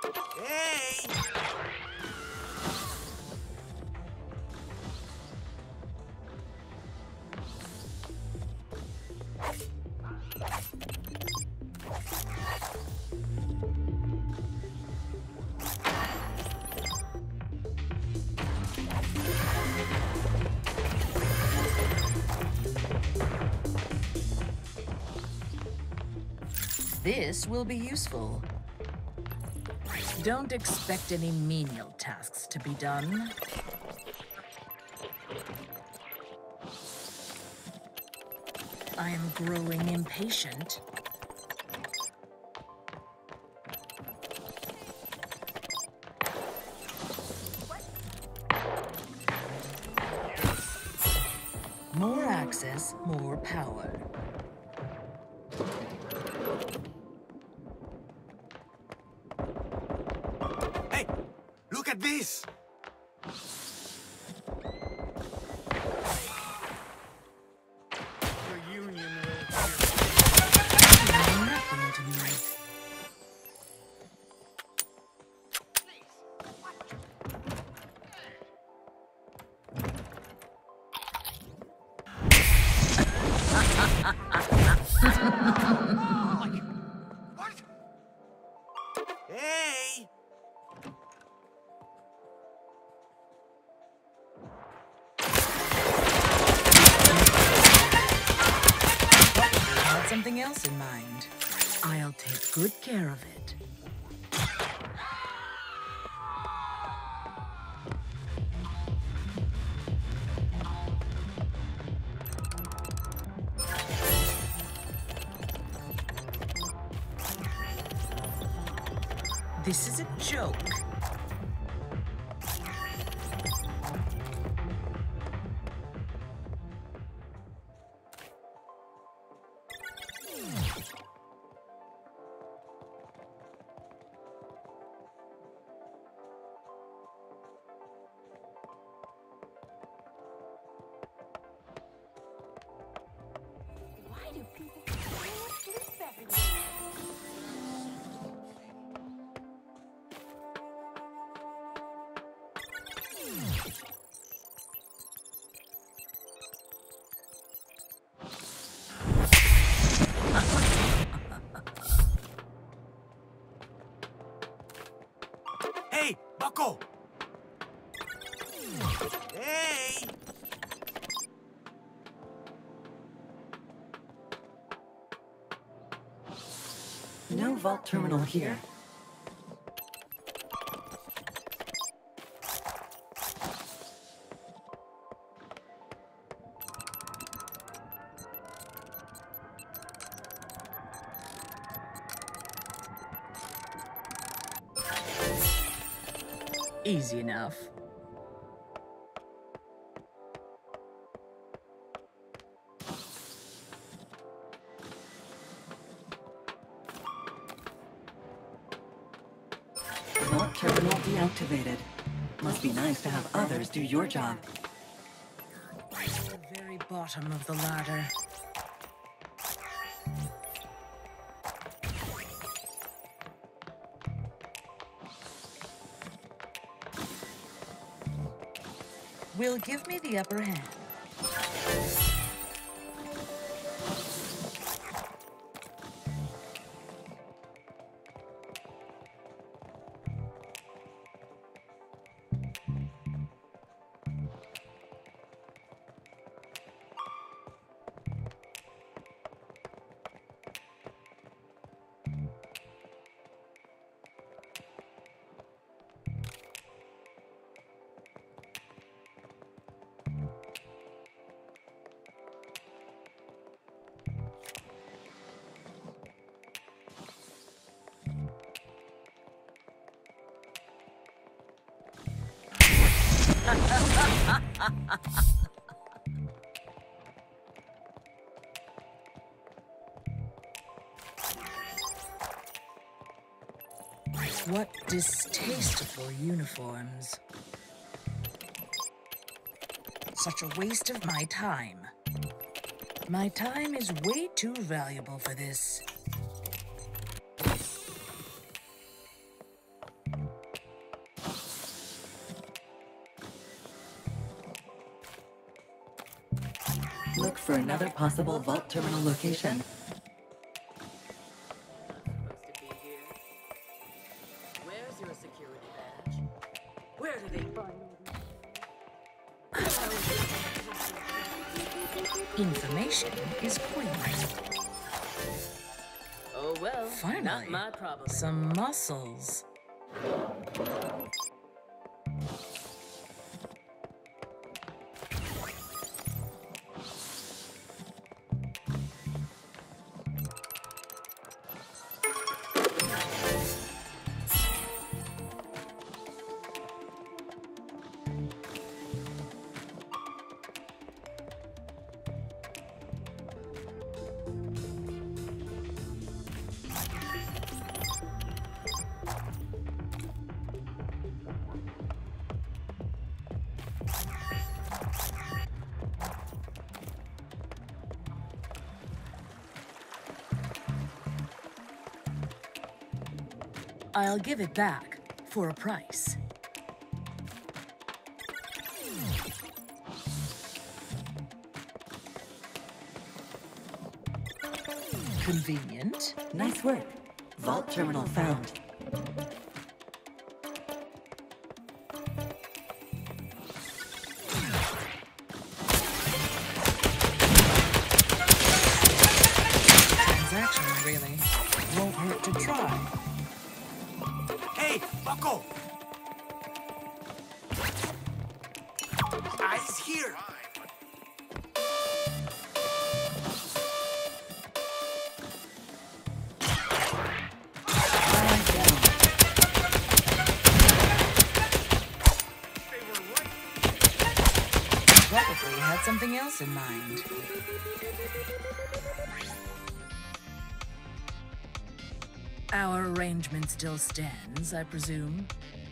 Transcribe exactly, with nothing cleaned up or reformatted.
Hey! This will be useful. Don't expect any menial tasks to be done. I am growing impatient. More access, more power. Hey, look at this! Reunion Nothing to me. What? Hey! Had something else in mind. I'll take good care of it. This is a joke. Why do people sleep everywhere? Hey, Bucko! Hey! No vault terminal here. Easy enough. Vault terminal deactivated. Must be nice to have others do your job. The very bottom of the ladder. Will give me the upper hand. What distasteful uniforms. Such a waste of my time. My time is way too valuable for this. for another possible vault terminal location. Supposed to be here. Where's your security badge? Where do they... Information is pointless. Oh well, finally, not my problem. Some muscles. I'll give it back for a price. Convenient. Nice work. Vault terminal found. Transaction, really. Won't hurt to try. Hey, Bucko! Eyes here! Probably had something else in mind. Our arrangement still stands, I presume.